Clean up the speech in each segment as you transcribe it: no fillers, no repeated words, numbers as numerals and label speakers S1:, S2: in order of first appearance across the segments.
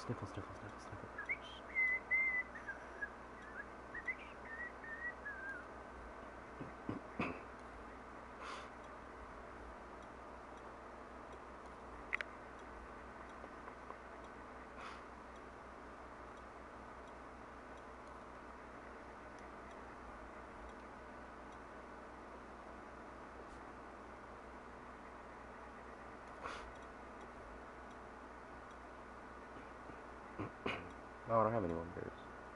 S1: Sniffle, sniffle, sniffle, sniffle. Oh, I don't have any wonders.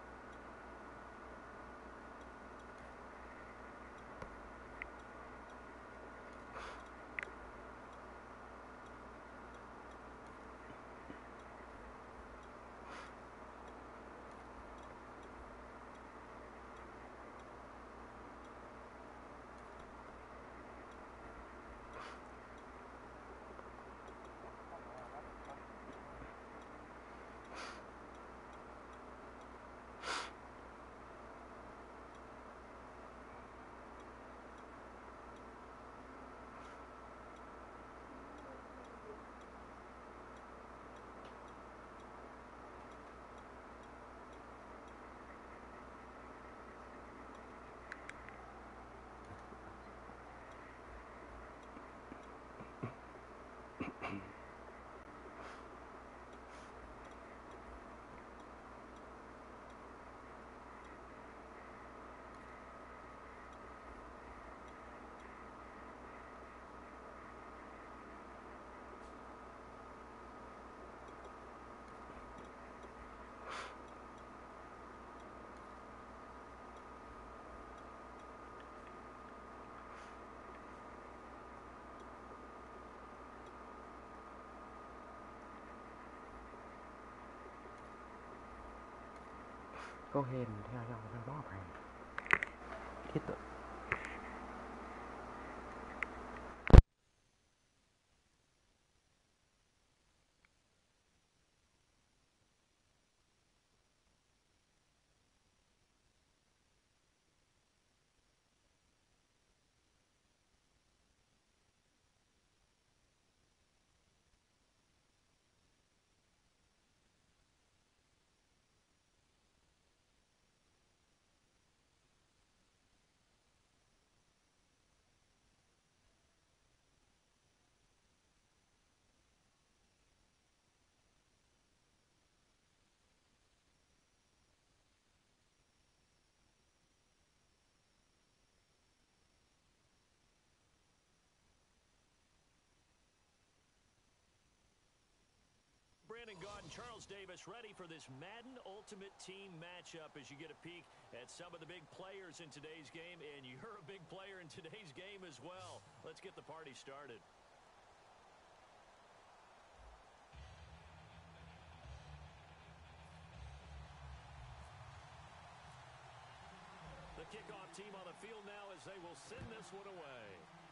S1: Go ahead and tell y'all the ball game. Hit the.
S2: Brandon Gaudin, Charles Davis ready for this Madden Ultimate Team matchup as you get a peek at some of the big players in today's game, and you're a big player in today's game as well. Let's get the party started. The kickoff team on the field now as they will send this one away.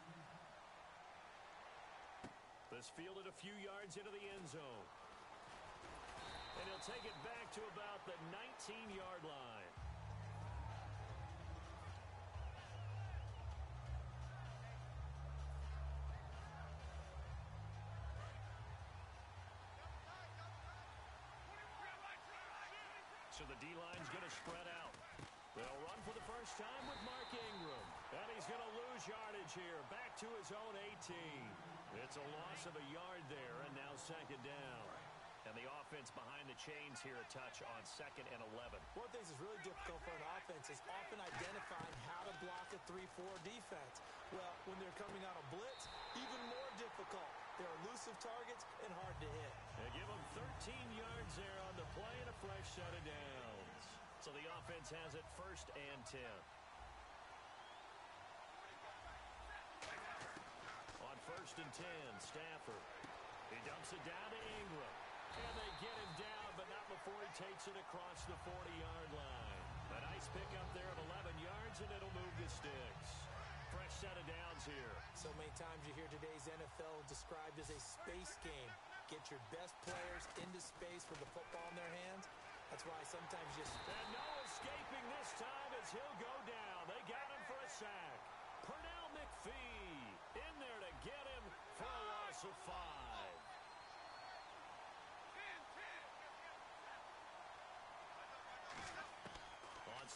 S2: This fielded a few yards into the end zone. And he'll take it back to about the 19-yard line. So the D-line's going to spread out. They'll run for the first time with Mark Ingram. And he's going to lose yardage here. Back to his own 18. It's a loss of a yard there, and now second down. And the offense behind the chains here a touch on 2nd and 11.
S3: One thing that's really difficult for an offense is often identifying how to block a 3-4 defense. Well, when they're coming out of blitz, even more difficult. They're elusive targets and hard to hit.
S2: They give them 13 yards there on the play and a fresh set of downs. So the offense has it 1st and 10. On 1st and 10, Stafford. He dumps it down to Ingram. And they get him down, but not before he takes it across the 40-yard line. A nice pickup there of 11 yards, and it'll move the sticks. Fresh set of downs here.
S3: So many times you hear today's NFL described as a space game. Get your best players into space with the football in their hands. That's why sometimes you...
S2: And no escaping this time as he'll go down. They got him for a sack. Pernell McPhee in there to get him for a loss of 5.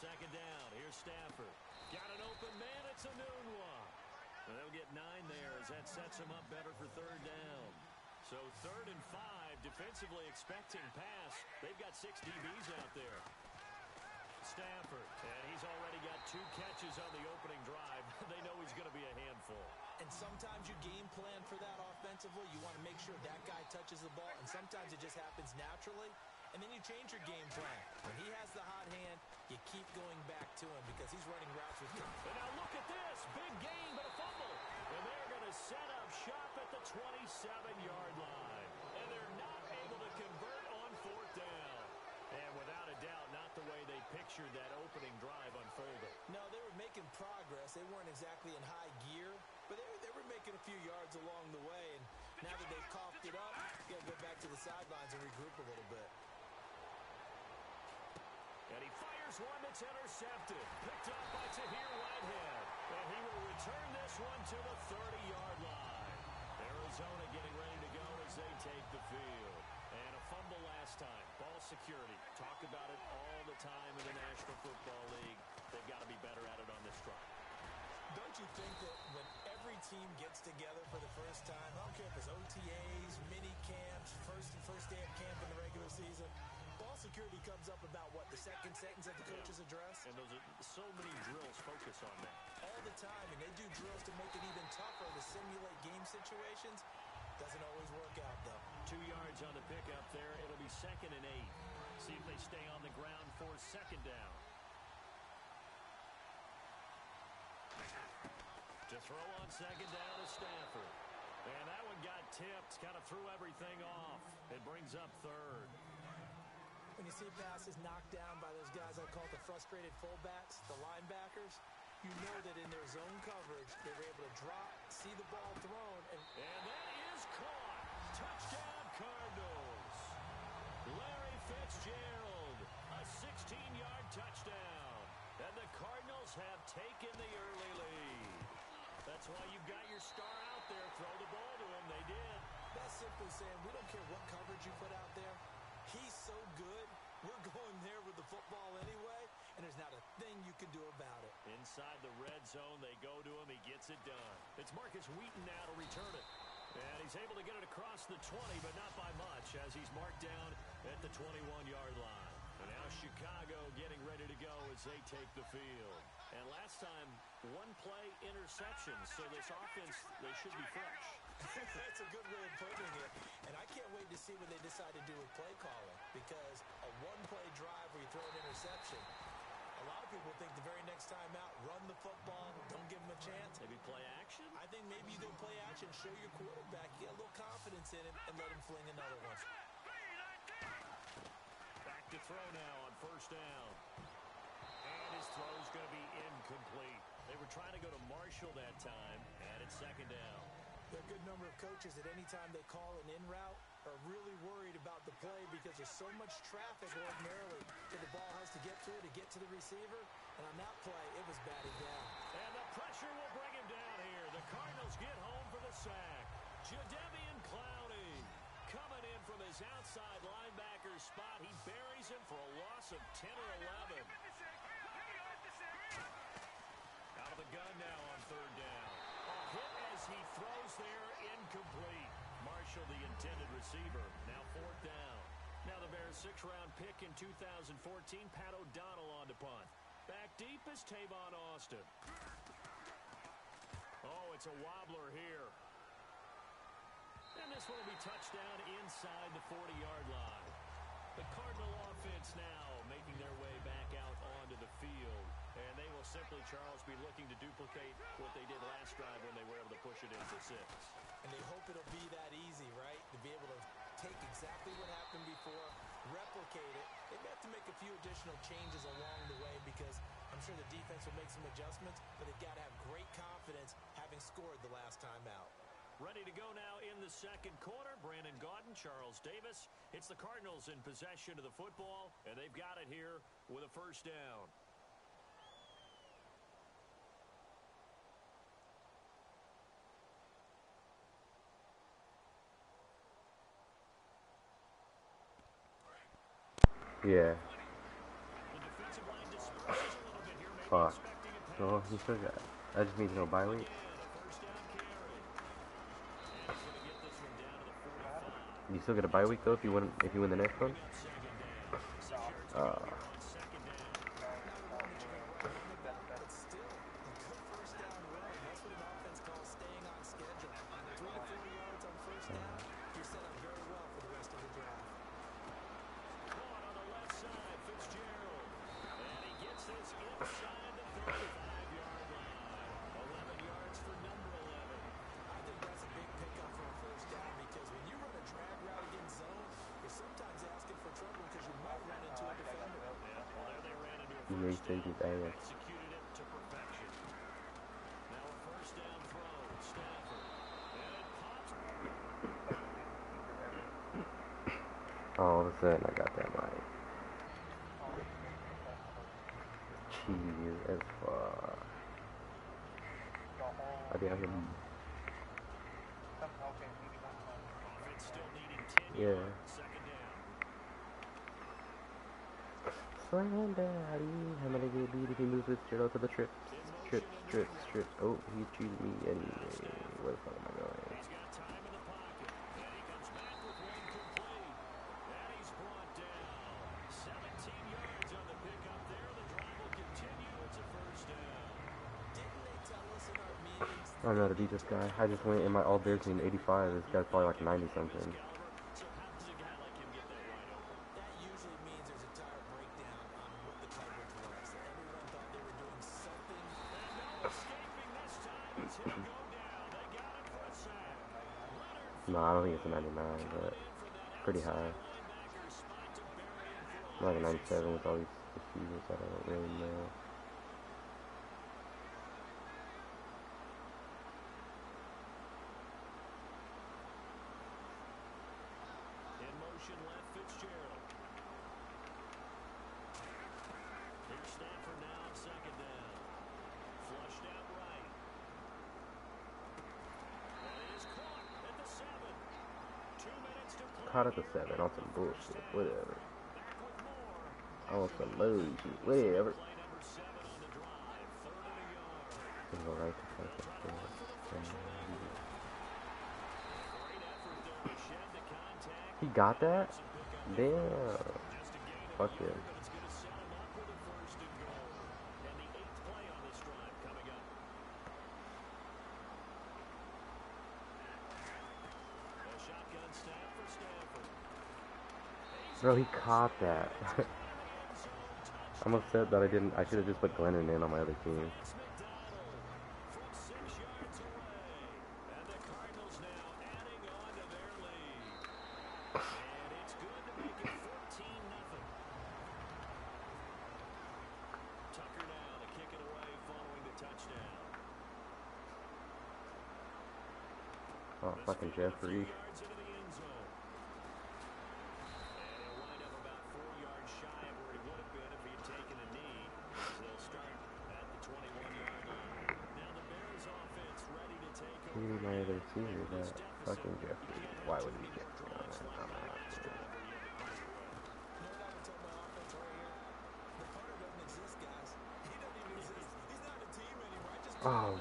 S2: second down. Here's Stafford. Got an open man. It's a noon one. And they'll get 9 there as that sets them up better for third down. So 3rd and 5, defensively expecting pass. They've got 6 DBs out there. Stafford, and he's already got 2 catches on the opening drive. They know he's going to be a handful.
S3: And sometimes you game plan for that offensively. You want to make sure that guy touches the ball, and sometimes it just happens naturally. And then you change your game plan. When he has the hot hand, you keep going back to him because he's running routes with him.
S2: And now look at this. Big gain, but a fumble. And they're going to set up shop at the 27-yard line. And they're not able to convert on 4th down. And without a doubt, not the way they pictured that opening drive unfolding.
S3: No, they were making progress. They weren't exactly in high gear, but they were making a few yards along the way. And now that they've coughed it up, you got to go back to the sidelines and regroup a little bit.
S2: And he fires one that's intercepted. Picked up by Tahir Whitehead. And he will return this one to the 30-yard line. Arizona getting ready to go as they take the field. And a fumble last time. Ball security. Talk about it all the time in the National Football League. They've got to be better at it on this drive.
S3: Don't you think that when every team gets together for the first time, I don't care if it's OTAs, mini camps, first day of camp in the regular season, ball security comes up about what, the second sentence of the coach's address?
S2: And those are so many drills focus on that.
S3: All the time, and they do drills to make it even tougher to simulate game situations. Doesn't always work out, though.
S2: 2 yards on the pickup there. It'll be 2nd and 8. See if they stay on the ground for 2nd down. To throw on 2nd down is Stafford. And that one got tipped. Kind of threw everything off. It brings up 3rd.
S3: When you see passes knocked down by those guys I call the frustrated fullbacks, the linebackers, you know that in their zone coverage, they were able to drop, see the ball thrown, and
S2: that is caught. Touchdown, Cardinals. Larry Fitzgerald, a 16-yard touchdown. And the Cardinals have taken the early lead. That's why you've got your star out there. Throw the ball to him. They did.
S3: That's simply saying we don't care what coverage you put out there. He's so good. We're going there with the football anyway, and there's not a thing you can do about it.
S2: Inside the red zone, they go to him. He gets it done. It's Marcus Wheaton now to return it. And he's able to get it across the 20, but not by much, as he's marked down at the 21-yard line. And now Chicago getting ready to go as they take the field. And last time, 1-play interception, so this offense, they should be fresh.
S3: That's a good way of putting it. And I can't wait to see what they decide to do with play calling, because a 1-play drive where you throw an interception, a lot of people think the very next time out, run the football, don't give them a chance.
S2: Maybe play action?
S3: I think maybe you go play action, show your quarterback, get a little confidence in him, and let him fling another one.
S2: Back to throw now on 1st down. And his throw's going to be incomplete. They were trying to go to Marshall that time, and it's 2nd down.
S3: There are a good number of coaches that any time they call an in route are really worried about the play because there's so much traffic ordinarily that the ball has to get to the receiver. And on that play, it was batted down.
S2: And the pressure will bring him down here. The Cardinals get home for the sack. Jadeveon Clowney coming in from his outside linebacker spot. He buries him for a loss of 10 or 11. Out of the gun now on 3rd down. A hit as he throws there, incomplete. Marshall, the intended receiver, now 4th down. Now the Bears' 6th-round pick in 2014, Pat O'Donnell on to punt. Back deep is Tavon Austin. Oh, it's a wobbler here. And this one will be touchdown inside the 40-yard line. The Cardinal offense now making their way back out onto the field. And they will simply, Charles, be looking to duplicate what they did last drive when they were able to push it into 6.
S3: And they hope it'll be that easy, right? To be able to take exactly what happened before, replicate it. They may have to make a few additional changes along the way because I'm sure the defense will make some adjustments, but they've got to have great confidence having scored the last time out.
S2: Ready to go now in the 2nd quarter. Brandon Gaudin, Charles Davis. It's the Cardinals in possession of the football, and they've got it here with a 1st down.
S1: Yeah.
S2: The defensive line disperses
S1: Fuck. No, he still got. That just means no bye week. You still get a bye week though if you win the next one. He saved his ass. All of a sudden, I got that right. Cheese as fuck. I did hear him. Yeah. Slam daddy. I'm gonna get beat if he moves this shit out to the trips. Trips. Oh, he's cheating me anyway. Where the fuck am I going? I don't know how to beat this guy. I just went in my all bear team 85. This guy's probably like 90 something. No, I don't think it's a 99, but pretty high. Like a 97 with all these receivers. I don't really know. Caught at the 7 on some bullshit, whatever. On some bullshit, whatever. Go right to he got that? Damn. Fuck yeah. Bro, he caught that. I'm upset that I didn't. I should have just put Glennon in on my other team. Oh, fucking Jeffrey. My other receiver, that fucking Jeffrey. Why would he get Oh.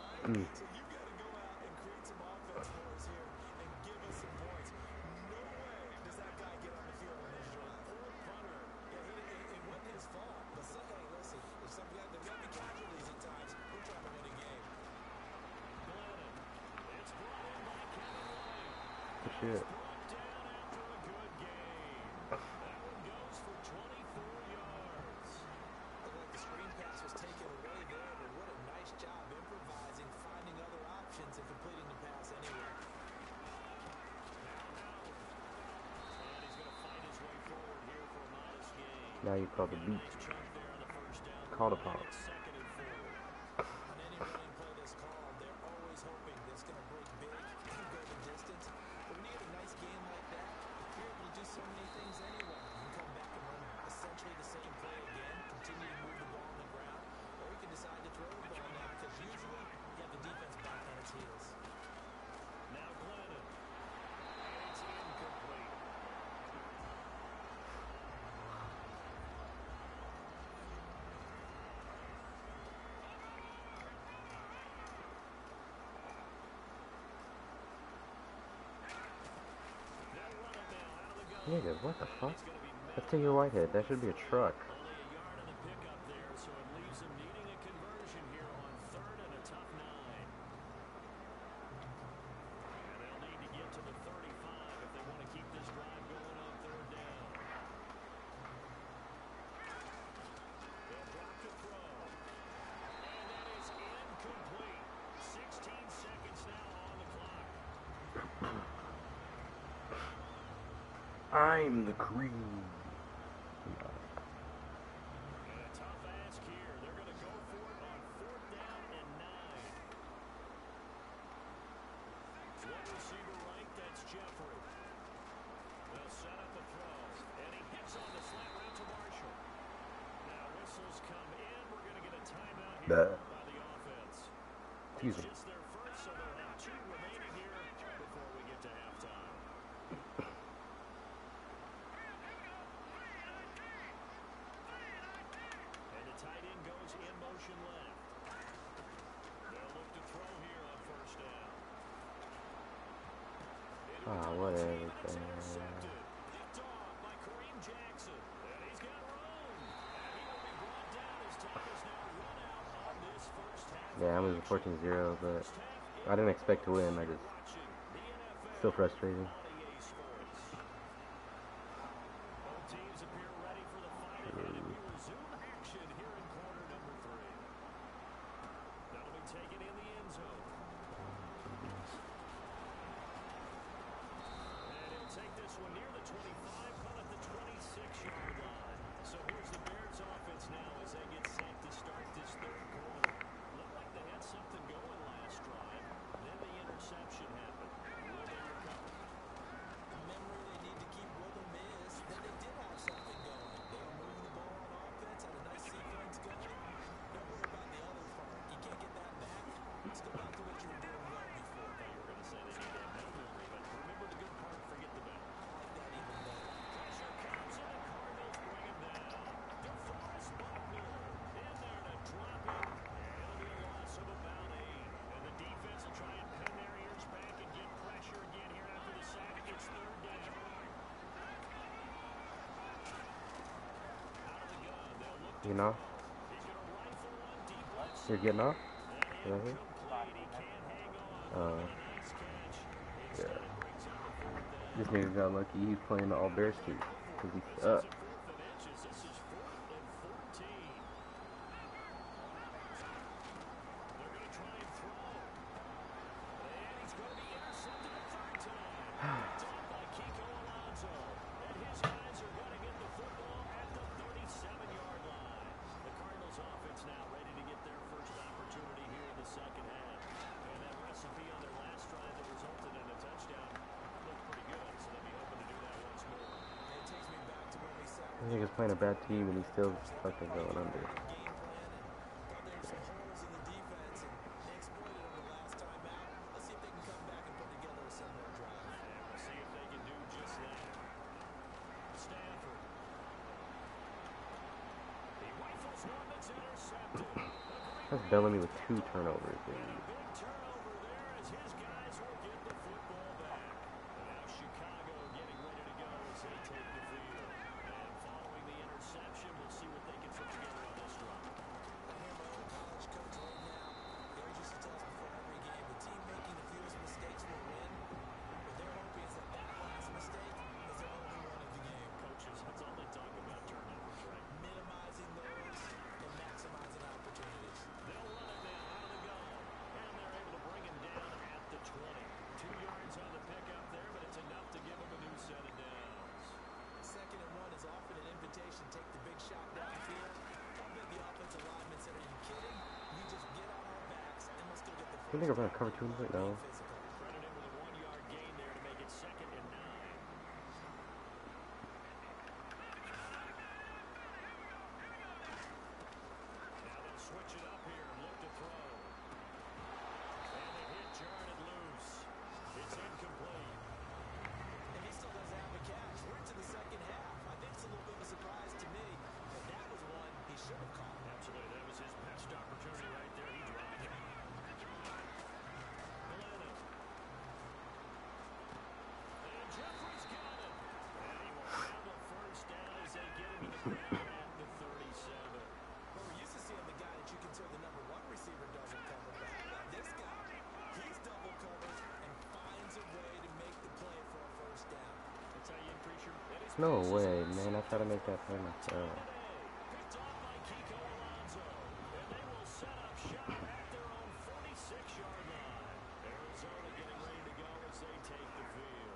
S1: Shit. Now you call the beat. Call the pop. Nigga, what the
S2: And
S1: fuck?
S2: he's going to be
S1: That's
S2: middle of
S1: Taylor
S2: the
S1: Whitehead. That
S2: 40.
S1: should be a truck.
S2: Only a yard on the pickup there, so it leaves him needing a conversion here on 3rd and a tough 9. And they'll need to get to the 35 if they want to keep this drive going on 3rd down. They'll drop the throw. And that is incomplete. 16 seconds now on the clock.
S1: I'm the cream.
S2: And a tough ask here. They're going to go for it on 4th down and 9. One receiver right, that's Jeffrey. They'll set up a throw. And he hits on the slant route to Marshall. Now whistles come in. We're going to get a timeout here by the offense.
S1: Excuse
S2: It's
S1: me.
S2: just their first, so they'll have 2 remaining here before we get to halftime. And the tight end goes in motion left. They'll look to throw here on 1st down.
S1: Whatever.
S2: Intercepted. Picked off by Kareem Jackson. And he's got room. And he will be brought down as time is now run out on this first half.
S1: Yeah, I'm losing 14-0, but I didn't expect to win. I just still frustrating.
S2: Both teams appear ready for the fight again, and we resume action here in quarter number 3. That'll be taken in the end zone. And he'll take this one near the 25, call it the 26-yard line. So here's the Bears offense now as they get set to start this 3rd quarter. Looked like they had something going last drive. Then the interception happened. Will they recover?
S3: Memory they need to keep rhythm is that they did have something going. They were moving the ball on offense, had a nice sequence going. Don't worry about the other part. You can't get that back. Let's go back to what you were doing well before.
S2: I thought you were going to say they need to have no memory, but remember the good part, forget the bad.
S3: I like that even better.
S2: Pressure comes, and the Cardinals bring him down. DeForest Buckner in there to drop him, and it'll be a loss of about 8. And the defense will try and pin their ears back and get pressure again here after the sack. It's 3rd down. Out of the gun, they'll look to
S1: You know?
S2: He's going to rifle one deep left
S1: You're
S2: side.
S1: getting off?
S2: And
S1: Right here?
S2: incomplete. He can't hang on. What a nice catch. Instead,
S1: Yeah.
S2: it brings up a 4th down.
S1: This nigga got lucky. He's playing the All Bears team. Cause he
S2: This
S1: sucks.
S2: isn't 4th and inches. This is 4th and 14. They're going to try and throw. And he's going to be intercepted a 3rd time. Picked off by Kiko Alonso. And his guys are going to get the football at the 37-yard line. The Cardinals offense now ready to get their first opportunity here in the 2nd half. And that recipe on their last drive that resulted in a touchdown looked pretty good. So they'll be hoping to do that once more.
S3: It takes me back to when we sat
S1: This nigga's playing a bad team and he's still fucking going under.
S3: game plan and thought there were some holes in the defense, and they exploited them the last time out. Let's see if they can come back and put together a similar drive.
S2: And we'll see if they can do just that. Stafford. He rifles one that's intercepted.
S1: That's Bellamy with 2 turnovers, dude.
S2: And a big turnover there as his guys will get the football back. And now Chicago getting ready to go as they take the field. And following the interception, we'll see what they can put together on this drive.
S3: I hear my old college coach right now. He always used to tell us before every game, the team making the fewest mistakes will win. But their hope is that that last mistake is their only one of the game.
S2: Coaches, that's all they talk about, turnovers, right?
S3: Minimizing those and maximizing opportunities.
S2: They'll run it now out of the gun. And they're able to bring him down at the 20. 2 yards on the pickup there, but it's enough to give him a new set of downs.
S3: 2nd and 1 is often an invitation. Take the big shot downfield. I bet the offensive lineman said, are you kidding? We just get on our backs and let's go get the
S1: You think I'm gonna cover 2 right now?
S3: physical.
S2: Credit him with a 1-yard gain there to make it 2nd and 9. Now they'll switch it up here and look to throw. And they hit Jarnett loose. It's incomplete.
S3: And he still doesn't have the catch. We're into the 2nd half. I think it's a little bit of a surprise to me, but that was one he should have caught.
S2: Absolutely. That was his best opportunity right there. He dropped it. Glennon. And Jeffrey's got it. And he at the 37.
S3: Well, we're used to seeing the guy that you consider the number one receiver double covered, but how about this guy? He's double covered and finds a way to make the play for a first down.
S2: That's how you increase your...
S1: No way, man. I try to make that play myself.
S2: Picked off by Kiko Alonso. And they will set up shop at their own 46-yard line. Arizona getting ready to go as they take the field.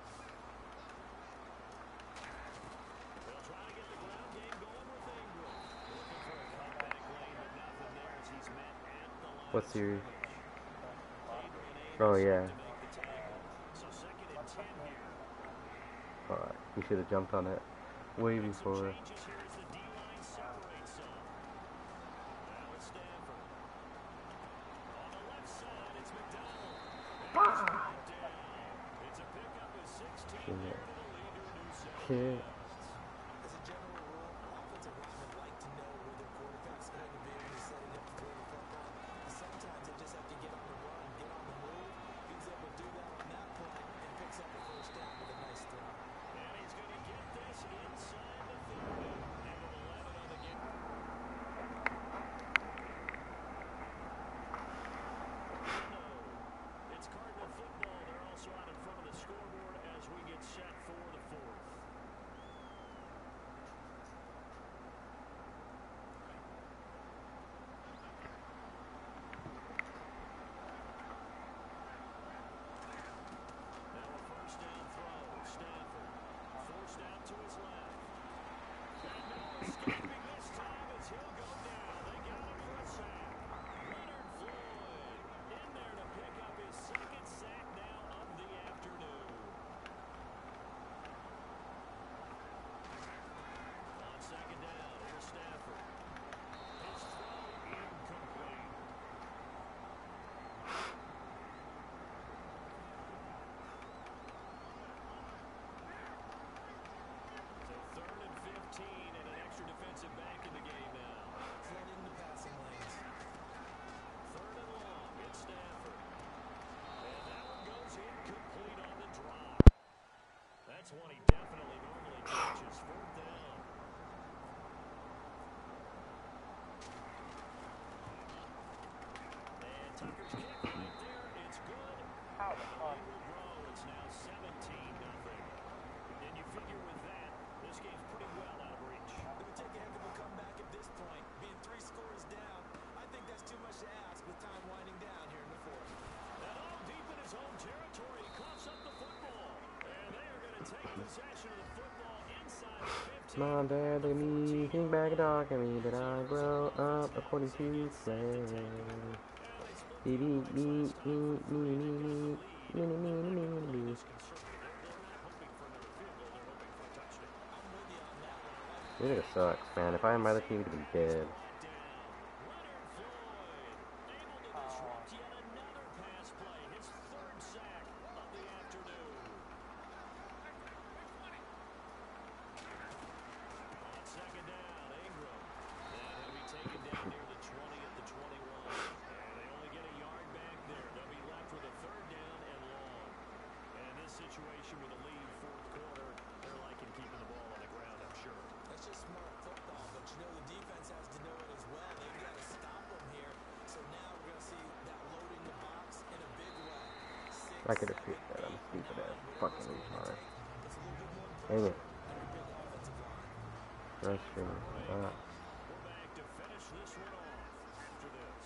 S2: They'll try to get the ground game going with Ingram. Looking for a cutback lane, but nothing there as he's met at the line.
S1: What series?
S2: Adrian
S1: Oh,
S2: Amos
S1: yeah.
S2: to make the tackle. So 2nd and 10 here.
S1: Alright, we should have jumped on it way before.
S2: Changes here as the D-line separates some. Now it's Stanford. On the left side, it's McDonald.
S1: Ah!
S2: It's a pickup of 16
S1: Shit.
S2: there to the lead to a new set.
S1: Shit.
S3: As a general rule, offensive linemen like to know where their quarterback's going to be when he's setting up to throw the football. And sometimes they just have to get on the run, get on the move. He was able to do that on that play and picks up a first down with a nice throw.
S2: And he's going to get this inside the 30. And with 11 on the game. It's Cardinal football. They're also out in front of the scoreboard as we get set for the 4th. Now a first down throw. Stanford forced out to his left. And no escaping this time as he'll go down. They got him for a sack. Leonard Floyd in there to pick up his 2nd sack now of the afternoon. On 2nd down, here's Stafford. His throw incomplete. So 3rd and 15 and an extra defensive back in the game now.
S3: Flooding the passing lanes.
S2: 3rd and long, it's Stafford. And that one goes incomplete on the drop. That's one he definitely normally catches. 4th down. And Tucker's kick right there. It's good. It will grow. It's now 17-0. And you figure with that, this game's pretty well out of reach.
S3: It would take a heck of a comeback at this point. Being 3 scores down, I think that's too much to ask with time winding down here in the 4th.
S2: And all deep in his own territory, he coughs up the football. And they are going to take possession of the football inside the 15.
S1: Mom, Dad, look at me. Think back and talk at me. Did I grow up according to plan? Baby, me. This nigga sucks, man. If I had my other team, he'd be dead.
S2: Situation with a lead 4th quarter, they're liking keeping the ball on the ground, I'm sure.
S3: That's just smart football, but you know the defense has to know it as well. They've got to stop them here. So now we're going to see that loading the box in a big way.
S1: I could have picked that. I'm stupid ass fucking retard. Dang it. Frustrating.
S2: We're back to finish this one off after this.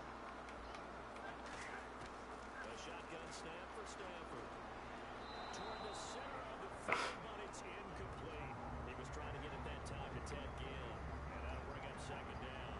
S2: A shotgun snap for Stanford. Toward the center of the field, but it's incomplete. He was trying to get it that time to Ted Ginn, and that'll bring up 2nd down.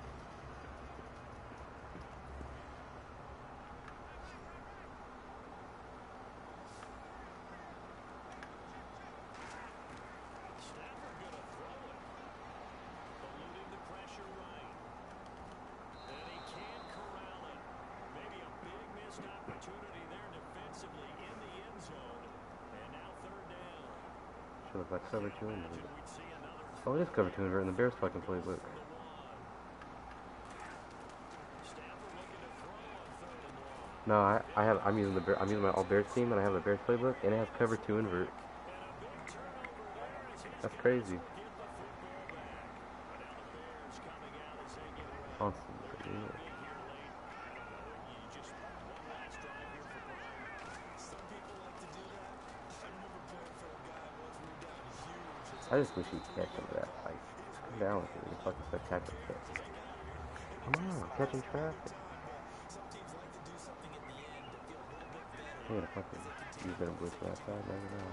S2: Stafford gonna throw it. Eluding the pressure right. And he can't corral it. Maybe a big missed opportunity there defensively in the end zone. And now 3rd down.
S1: Should look like cover 2 invert.
S2: Imagine we'd see another
S1: Oh, it is cover 2 invert in the Bears fucking playbook.
S2: Stafford looking to throw on 3rd and long.
S1: No, I'm using I'm using my all Bears team and I have the Bears playbook and it has cover 2 invert.
S2: And a big turnover there as he's
S1: That's
S2: gonna
S1: crazy.
S2: get the football back.
S1: constantly. Yeah. I just wish he'd catch some of that. Like, come down with it with a fucking spectacular catch. Come on, catching traffic. I'm gonna fucking use that blitz from that side, maybe not.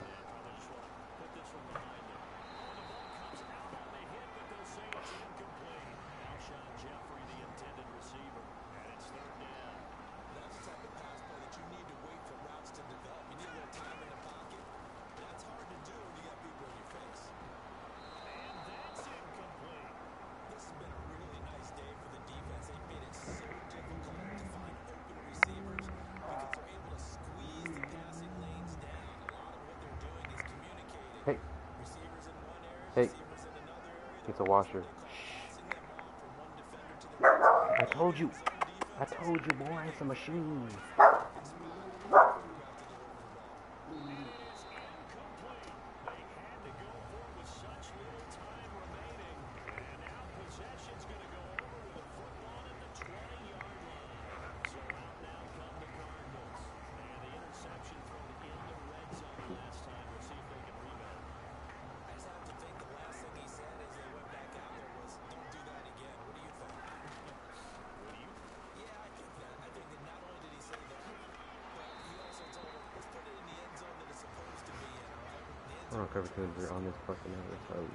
S1: Hey. Hey. It's a washer. I told you. I told you, boy, it's a machine. I don't know if cover tunes are on this fucking episode.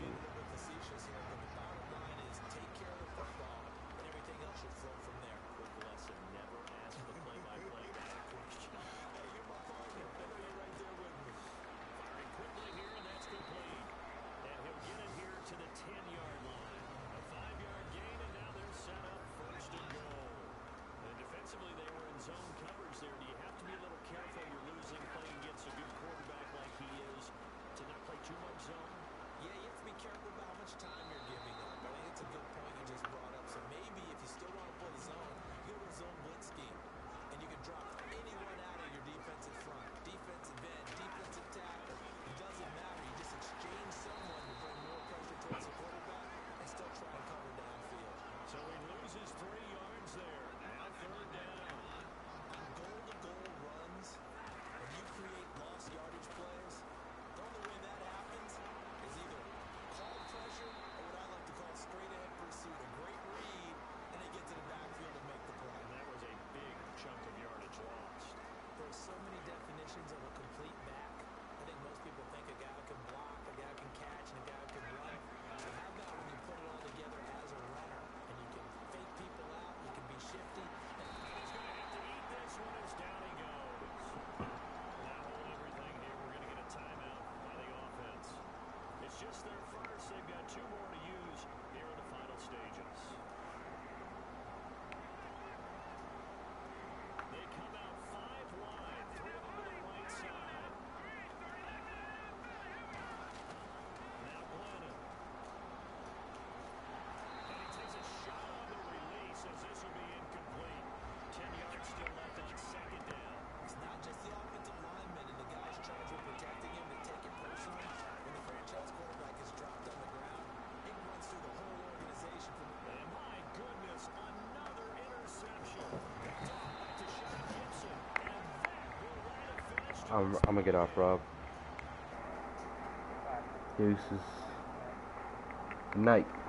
S1: I'm gonna get off, Rob. Deuces. Good night.